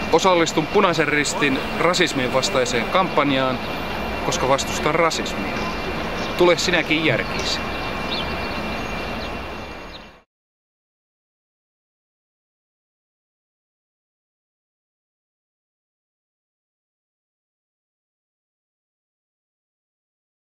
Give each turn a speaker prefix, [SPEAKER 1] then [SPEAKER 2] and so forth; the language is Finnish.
[SPEAKER 1] Osallistun Punaisen Ristin rasismin vastaiseen kampanjaan, koska vastustan rasismia. Tule sinäkin järkiisi.